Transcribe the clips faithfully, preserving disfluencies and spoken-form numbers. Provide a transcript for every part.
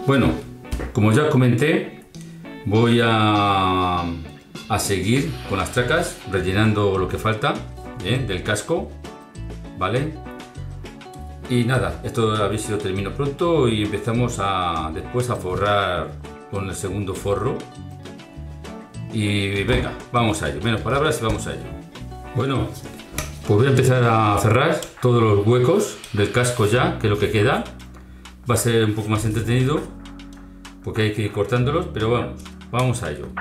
Bueno, como ya comenté, voy a, a seguir con las tracas, rellenando lo que falta, ¿eh? del casco, ¿vale? Y nada, esto a ver si lo termino pronto y empezamos a después a forrar con el segundo forro. Y venga, vamos a ello, menos palabras y vamos a ello. Bueno, pues voy a empezar a cerrar todos los huecos del casco ya, que es lo que queda. Va a ser un poco más entretenido porque hay que ir cortándolos, pero vamos, vamos a ello.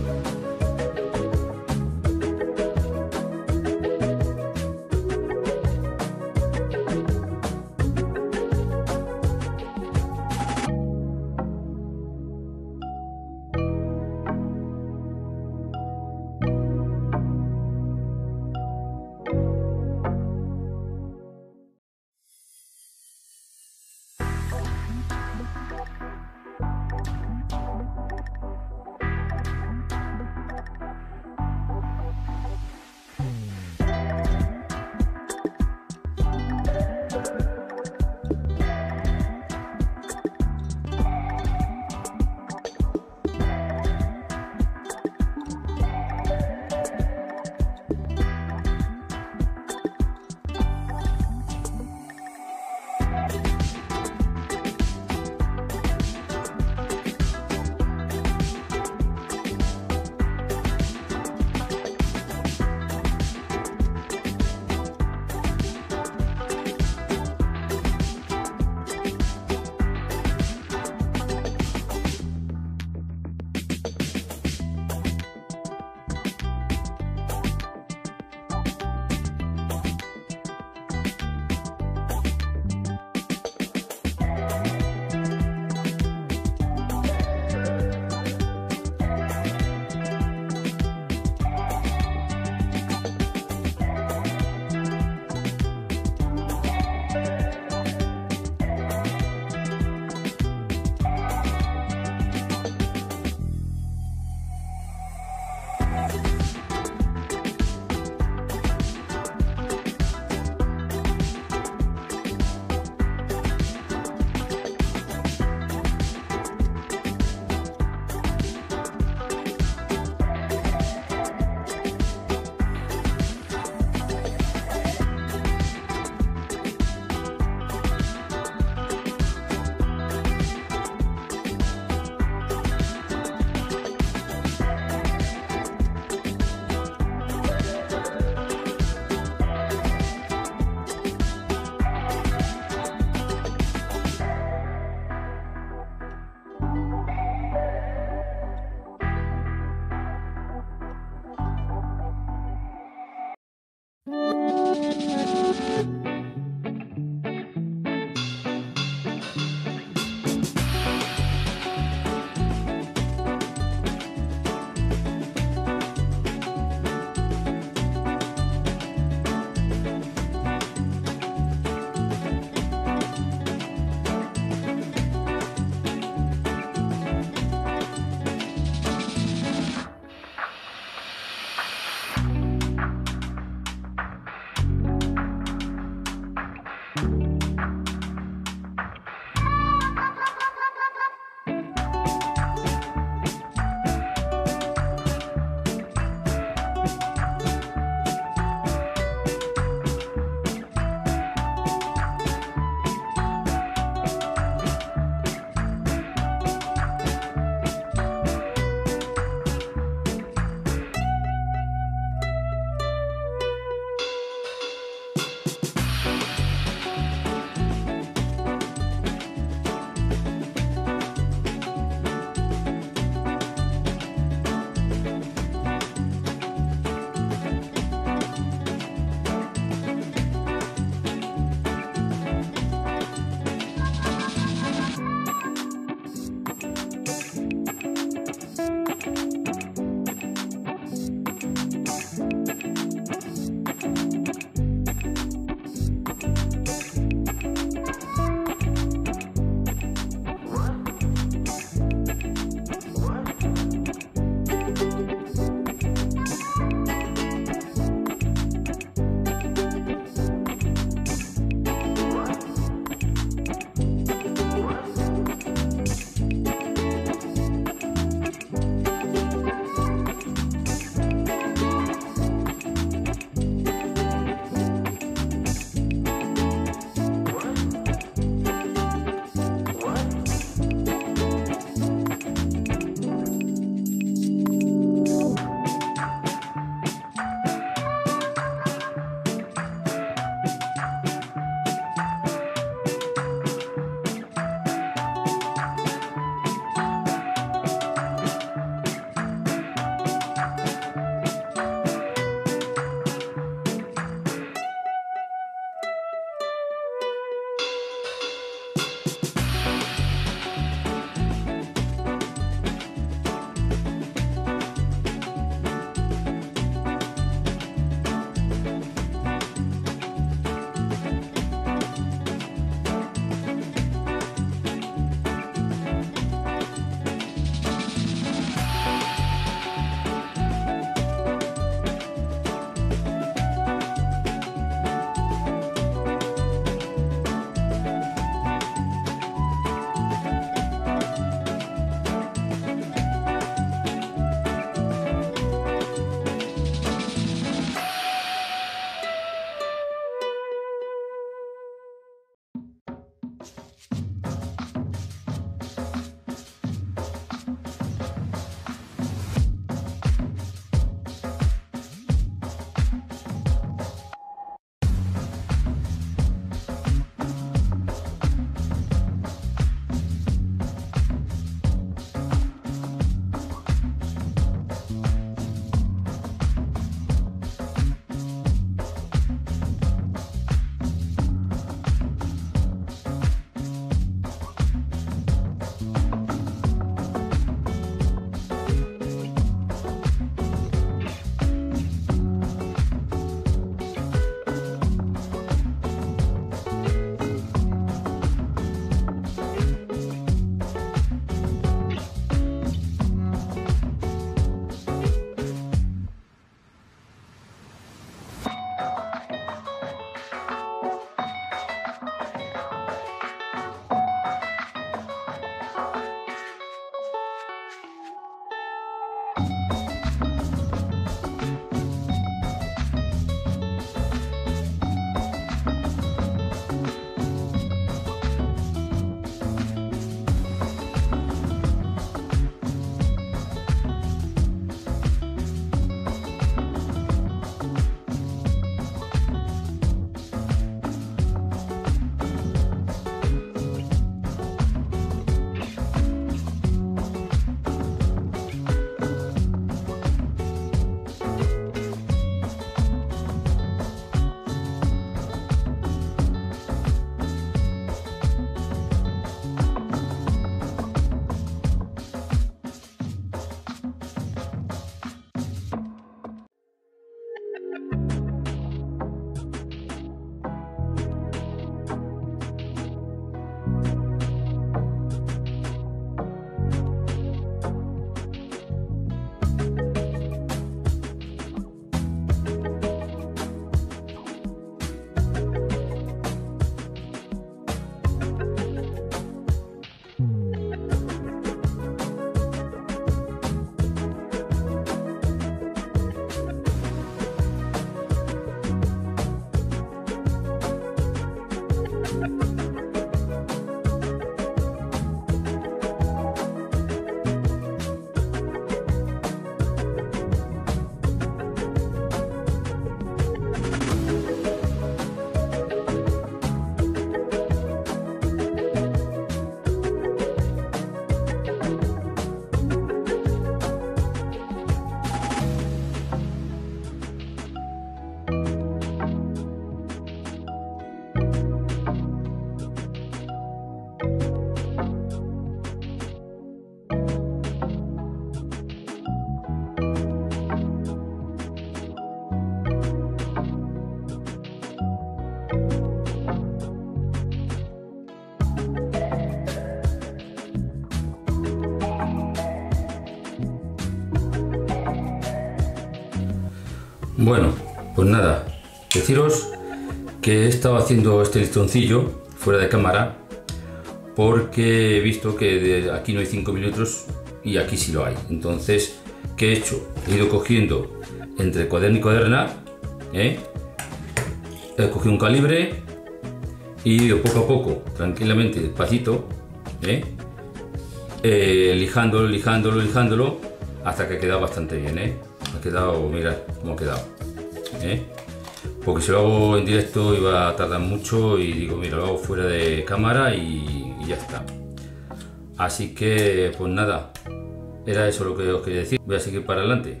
Bueno, pues nada, deciros que he estado haciendo este listoncillo fuera de cámara porque he visto que de aquí no hay cinco milímetros y aquí sí lo hay. Entonces, ¿qué he hecho? He ido cogiendo entre cuaderno y cuaderna, ¿eh? He cogido un calibre y he ido poco a poco, tranquilamente, despacito, ¿eh? Eh, lijándolo, lijándolo, lijándolo, hasta que ha quedado bastante bien, ¿eh? Ha quedado, mirad cómo ha quedado, ¿eh? Porque si lo hago en directo iba a tardar mucho y digo, mira, lo hago fuera de cámara y, y ya está. Así que, pues nada, era eso lo que os quería decir. Voy a seguir para adelante.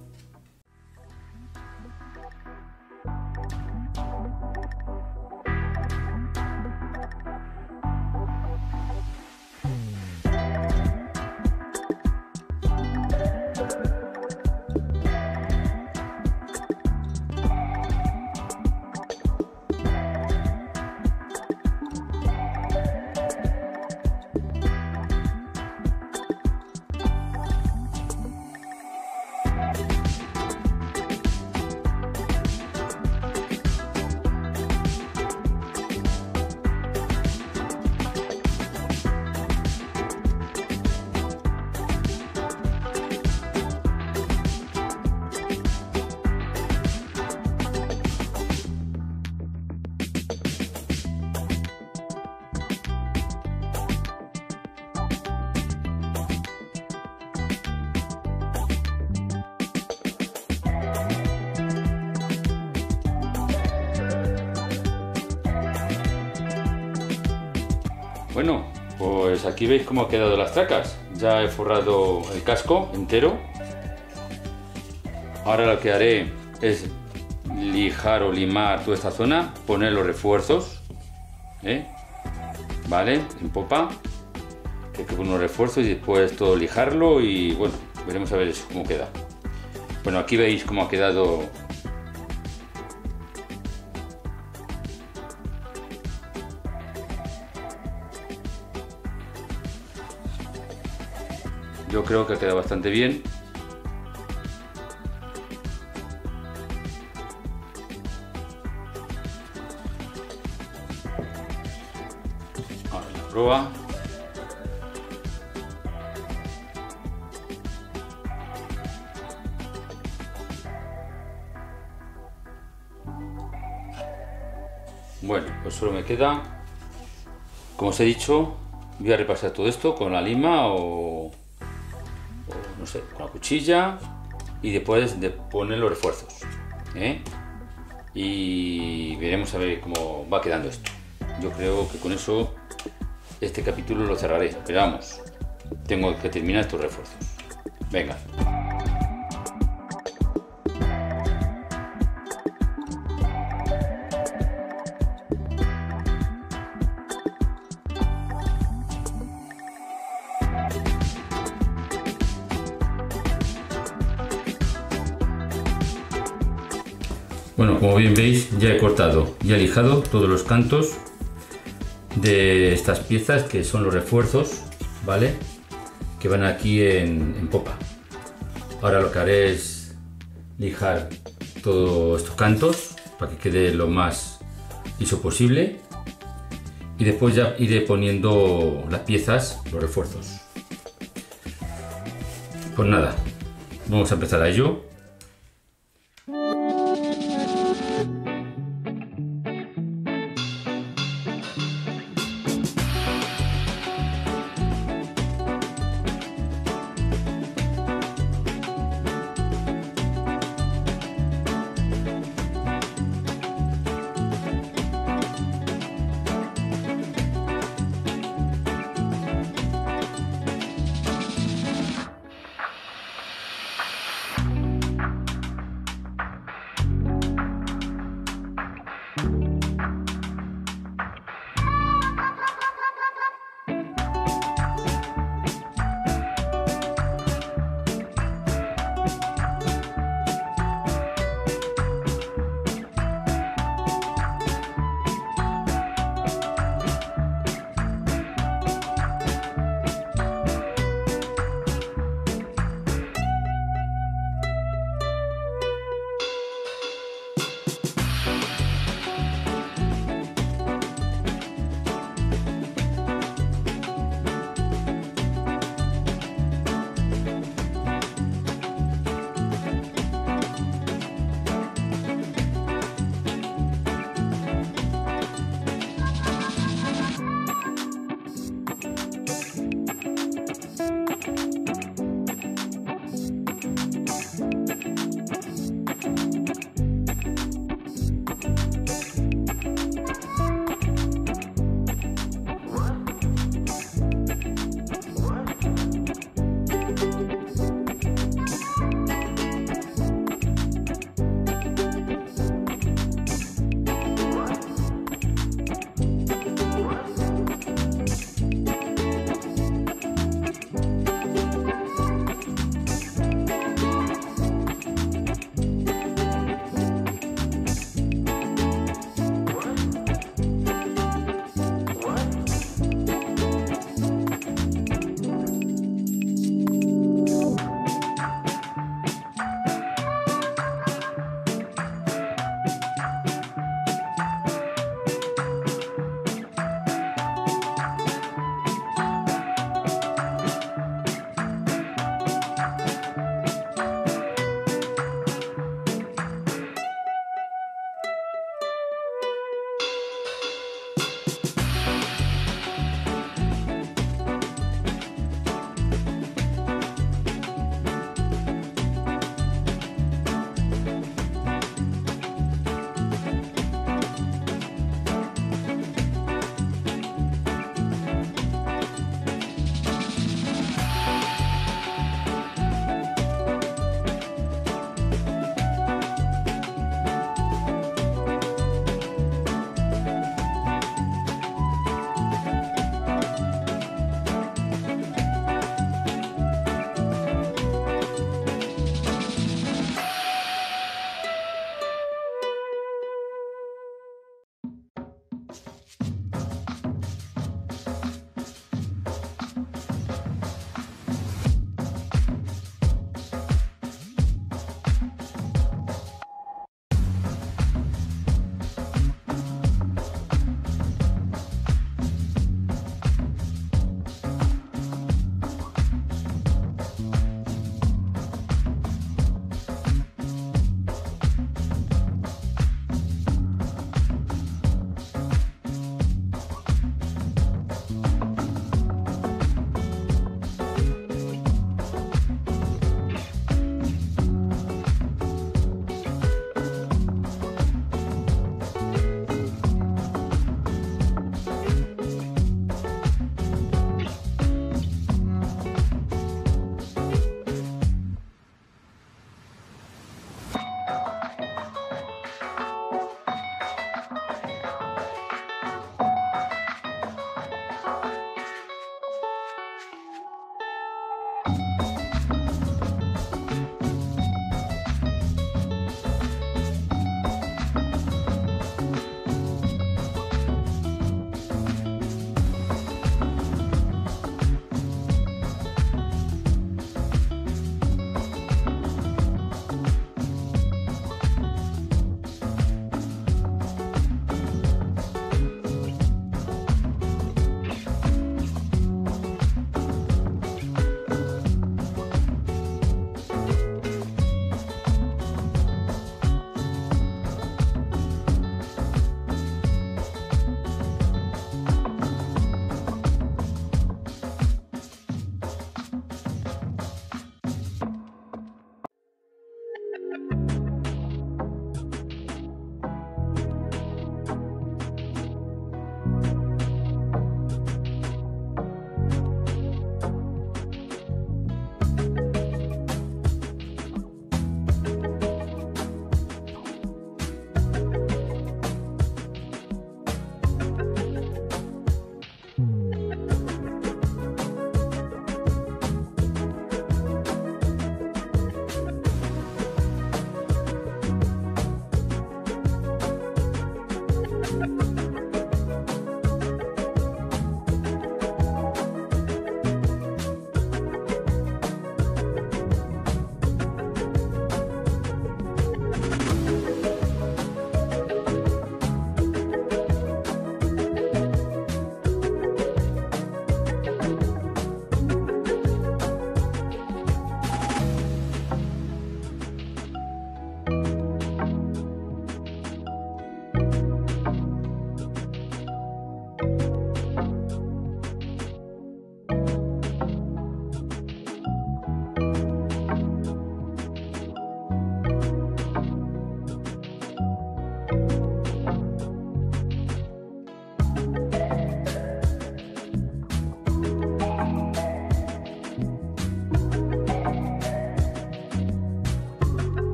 Bueno, pues aquí veis cómo han quedado las tracas. Ya he forrado el casco entero. Ahora lo que haré es lijar o limar toda esta zona, poner los refuerzos, ¿eh? Vale, en popa, que hay que poner los refuerzos y después todo lijarlo y bueno, veremos a ver eso, cómo queda. Bueno, aquí veis cómo ha quedado. Yo creo que ha quedado bastante bien. Ahora la proa. Bueno, pues solo me queda, como os he dicho, voy a repasar todo esto con la lima o no sé, con la cuchilla y después de poner los refuerzos, ¿eh? Y veremos a ver cómo va quedando esto. Yo creo que con eso este capítulo lo cerraré, pero vamos, tengo que terminar estos refuerzos. Venga. Bueno, como bien veis, ya he cortado, ya he lijado todos los cantos de estas piezas que son los refuerzos, ¿vale? Que van aquí en, en popa. Ahora lo que haré es lijar todos estos cantos para que quede lo más liso posible y después ya iré poniendo las piezas, los refuerzos. Pues nada, vamos a empezar a ello.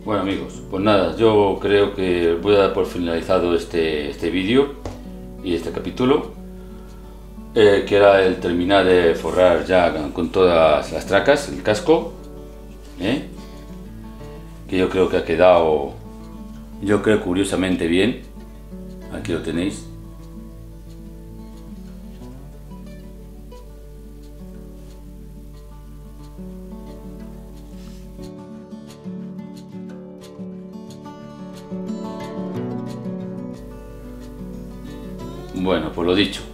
Bueno amigos, pues nada, yo creo que voy a dar por finalizado este, este vídeo y este capítulo, eh, que era el terminar de forrar ya con todas las tracas, el casco, ¿eh? Que yo creo que ha quedado, yo creo curiosamente bien. Aquí lo tenéis. Bueno, pues lo dicho,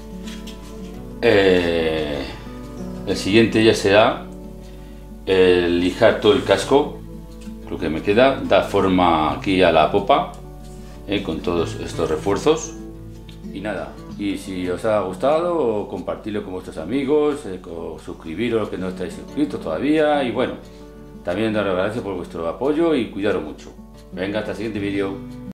eh, el siguiente ya será el lijar todo el casco, lo que me queda, da forma aquí a la popa, eh, con todos estos refuerzos. Y nada, y si os ha gustado, compartirlo con vuestros amigos, eh, suscribiros que no estáis suscritos todavía, y bueno, también daros las gracias por vuestro apoyo y cuidaros mucho. Venga, hasta el siguiente vídeo.